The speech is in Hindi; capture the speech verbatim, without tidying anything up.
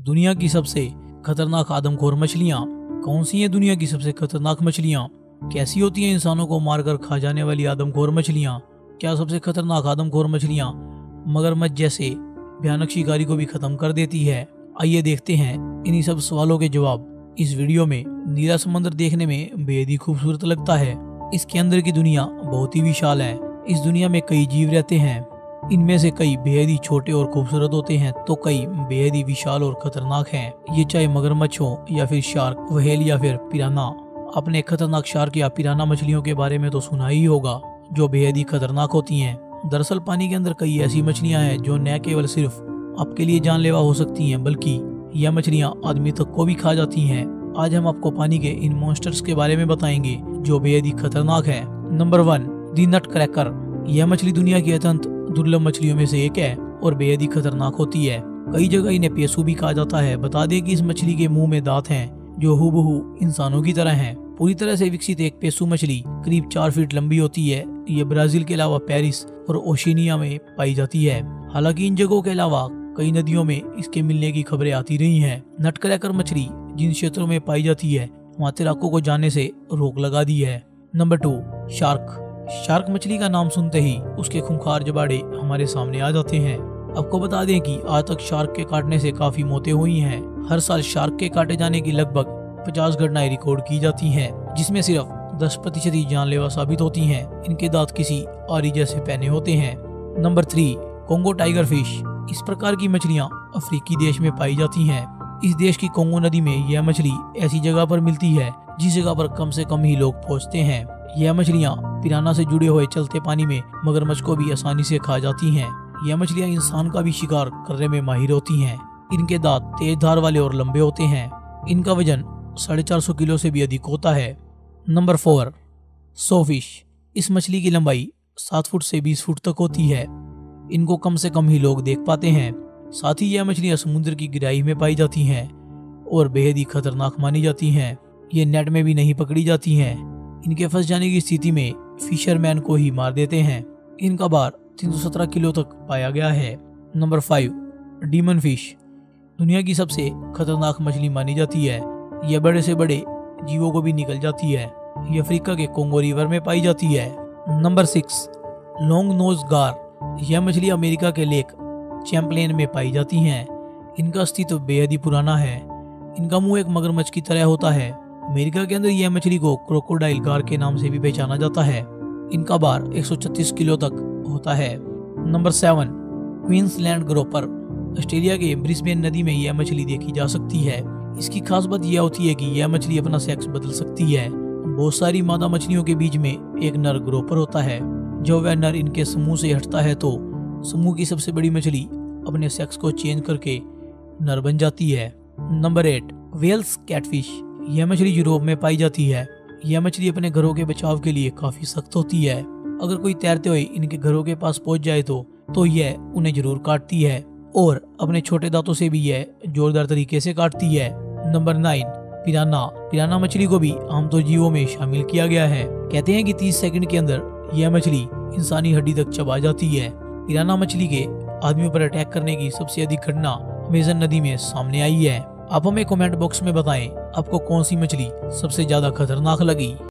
दुनिया की सबसे खतरनाक आदमखोर मछलियाँ कौन सी हैं? दुनिया की सबसे खतरनाक मछलियाँ कैसी होती हैं? इंसानों को मारकर खा जाने वाली आदमखोर मछलियाँ। क्या सबसे खतरनाक आदमखोर मछलियाँ मगरमच्छ जैसे भयानक शिकारी को भी खत्म कर देती है? आइए देखते हैं इन्हीं सब सवालों के जवाब इस वीडियो में। नीला समंदर देखने में बेहद ही खूबसूरत लगता है। इसके अंदर की दुनिया बहुत ही विशाल है। इस दुनिया में कई जीव रहते हैं। इनमें से कई बेहद ही छोटे और खूबसूरत होते हैं तो कई बेहद ही विशाल और खतरनाक हैं। ये चाहे मगरमच्छ हो या फिर शार्क, व्हेल या फिर पिराना। आपने खतरनाक शार्क या पिराना मछलियों के बारे में तो सुना ही होगा, जो बेहद ही खतरनाक होती हैं। दरअसल पानी के अंदर कई ऐसी मछलियां हैं जो न केवल सिर्फ आपके लिए जानलेवा हो सकती हैं, बल्कि यह मछलियां आदमी तक को भी खा जाती हैं। आज हम आपको पानी के इन मॉन्स्टर्स के बारे में बताएंगे जो बेहद ही खतरनाक है। Number one, the nutcracker. यह मछली दुनिया की अत्यंत दुर्लभ मछलियों में से एक है और बेहद ही खतरनाक होती है। कई जगह इन्हें पेशु भी कहा जाता है। बता दें कि इस मछली के मुंह में दांत हैं जो हूबहू इंसानों की तरह हैं। पूरी तरह से विकसित एक पेशु मछली करीब चार फीट लंबी होती है। ये ब्राजील के अलावा पेरिस और ओशिनिया में पाई जाती है। हालांकि इन जगहों के अलावा कई नदियों में इसके मिलने की खबरें आती रही हैं। नटक्रैकर मछली जिन क्षेत्रों में पाई जाती है वहाँ तैराकों को जाने से रोक लगा दी है। Number two, shark. शार्क मछली का नाम सुनते ही उसके खूंखार जबाड़े हमारे सामने आ जाते हैं। आपको बता दें कि आज तक शार्क के काटने से काफी मौतें हुई हैं। हर साल शार्क के काटे जाने की लगभग पचास घटनाएं रिकॉर्ड की जाती हैं, जिसमें सिर्फ दस प्रतिशत ही जानलेवा साबित होती हैं। इनके दांत किसी आरी जैसे पहने होते हैं। Number three, Congo tiger fish. इस प्रकार की मछलियाँ अफ्रीकी देश में पाई जाती हैं। इस देश की कोंगो नदी में यह मछली ऐसी जगह पर मिलती है जिस जगह पर कम से कम ही लोग पहुँचते हैं। यह मछलियाँ पिराना से जुड़े हुए चलते पानी में मगरमच्छ को भी आसानी से खा जाती हैं। यह मछलियाँ इंसान का भी शिकार करने में माहिर होती हैं। इनके दांत तेज धार वाले और लंबे होते हैं। इनका वजन साढ़े चार सौ किलो से भी अधिक होता है। Number four, sawfish. इस मछली की लंबाई सात फुट से बीस फुट तक होती है। इनको कम से कम ही लोग देख पाते हैं। साथ ही यह मछलियाँ समुद्र की गहराई में पाई जाती हैं और बेहद ही खतरनाक मानी जाती हैं। ये नेट में भी नहीं पकड़ी जाती हैं। इनके फंस जाने की स्थिति में फिशरमैन को ही मार देते हैं। इनका भार तीन सौ सत्रह किलो तक पाया गया है। Number five, demon fish. दुनिया की सबसे खतरनाक मछली मानी जाती है। यह बड़े से बड़े जीवों को भी निकल जाती है। यह अफ्रीका के कोंगो रिवर में पाई जाती है। नंबर सिक्स, लॉन्ग नोज गार। यह मछली अमेरिका के लेक चैम्पलेन में पाई जाती हैं। इनका अस्तित्व बेहद ही पुराना है। इनका मुंह एक मगरमच्छ की तरह होता है। अमेरिका के अंदर यह मछली को क्रोकोडाइल गार के नाम से भी पहचाना जाता है। इनका भार एक सौ छत्तीस किलो तक होता है। Number seven, Queensland grouper. Australia के ब्रिस्बेन नदी में यह मछली देखी जा सकती है। इसकी खास बात यह होती है कि यह मछली अपना सेक्स बदल सकती है। बहुत सारी मादा मछलियों के बीच में एक नर ग्रोपर होता है। जब वह नर इनके समूह से हटता है तो समूह की सबसे बड़ी मछली अपने सेक्स को चेंज करके नर बन जाती है। Number eight, Wels catfish. यह मछली यूरोप में पाई जाती है। यह मछली अपने घरों के बचाव के लिए काफी सख्त होती है। अगर कोई तैरते हुए इनके घरों के पास पहुंच जाए तो तो यह उन्हें जरूर काटती है और अपने छोटे दांतों से भी यह जोरदार तरीके से काटती है। Number nine, पिराना। पिराना मछली को भी आमतौर जीवों में शामिल किया गया है। कहते हैं कि तीस सेकंड के अंदर यह मछली इंसानी हड्डी तक चबा जाती है। पिराना मछली के आदमियों पर अटैक करने की सबसे अधिक घटना अमेज़न नदी में सामने आई है। आप हमें कमेंट बॉक्स में बताएं आपको कौन सी मछली सबसे ज्यादा खतरनाक लगी।